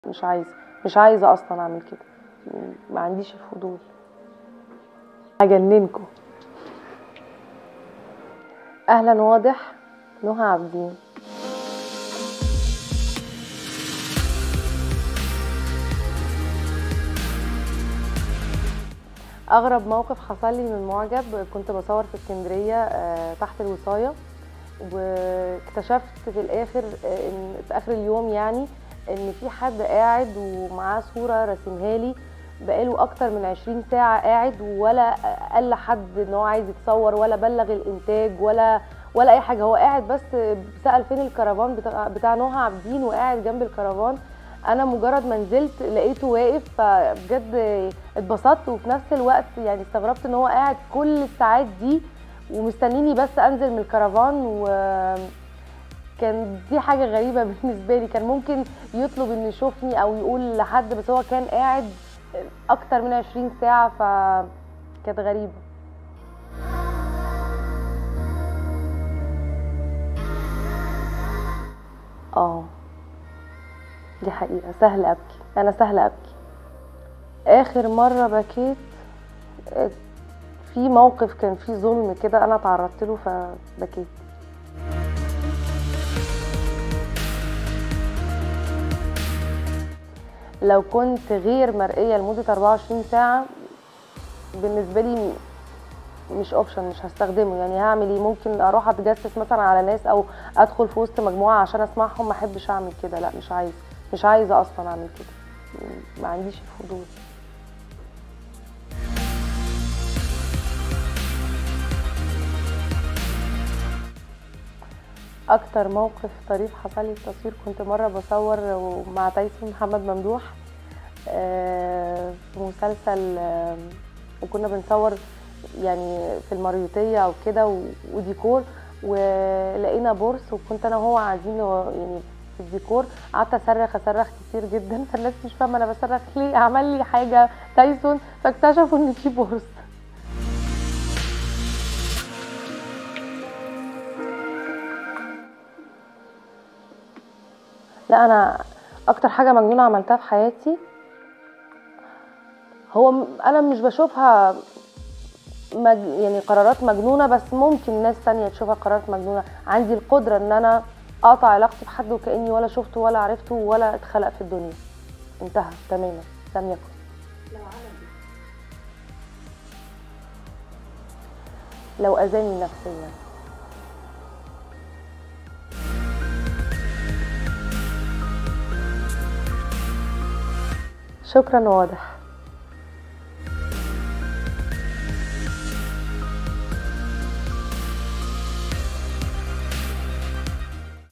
مش عايزه اصلا اعمل كده، ما عنديش الفضول. هجننكم. اهلا واضح. نهى عابدين. اغرب موقف حصل لي من معجب، كنت بصور في اسكندريه تحت الوصايه، واكتشفت في الاخر ان في اخر اليوم يعني ان في حد قاعد ومعاه صوره رسمها لي بقاله اكتر من 20 ساعه قاعد، ولا قال لحد ان هو عايز يتصور ولا بلغ الانتاج ولا اي حاجه. هو قاعد بس سأل فين الكرفان بتاع نهى عابدين وقاعد جنب الكرفان. انا مجرد ما نزلت لقيته واقف، فبجد اتبسطت وفي نفس الوقت يعني استغربت ان هو قاعد كل الساعات دي ومستنيني بس انزل من الكرفان. وكان دي حاجه غريبه بالنسبه لي، كان ممكن يطلب انه يشوفني او يقول لحد، بس هو كان قاعد اكتر من 20 ساعه، فكانت غريبه. دي حقيقه، سهل ابكي، انا سهل ابكي. اخر مره بكيت في موقف كان فيه ظلم كده انا تعرضت له فبكيت. لو كنت غير مرئيه لمده 24 ساعه بالنسبه لي مش اوبشن، مش هستخدمه. يعني هعمل ايه؟ ممكن اروح اتجسس مثلا على ناس او ادخل في وسط مجموعه عشان اسمعهم؟ ما احبش اعمل كده، لا مش عايزه اصلا اعمل كده، ما عنديش الفضول. اكتر موقف طريف حصل لي في التصوير، كنت مره بصور مع تايسون محمد ممدوح في مسلسل، وكنا بنصور يعني في المريوطيه او كده وديكور، ولقينا بورس وكنت انا وهو قاعدين يعني في الديكور. قعدت اصرخ كتير جدا، فالناس مش فاهمه انا بصرخ ليه، عمل لي حاجه تايسون، فاكتشفوا ان في بورس. لا، انا اكتر حاجه مجنونه عملتها في حياتي، هو انا مش بشوفها يعني قرارات مجنونه، بس ممكن ناس تانية تشوفها قرارات مجنونه. عندي القدره ان انا اقطع علاقتي بحد وكاني ولا شفته ولا عرفته ولا اتخلق في الدنيا، انتهى تماما، لم يكن. لو اذاني نفسيا. شكرا واضح.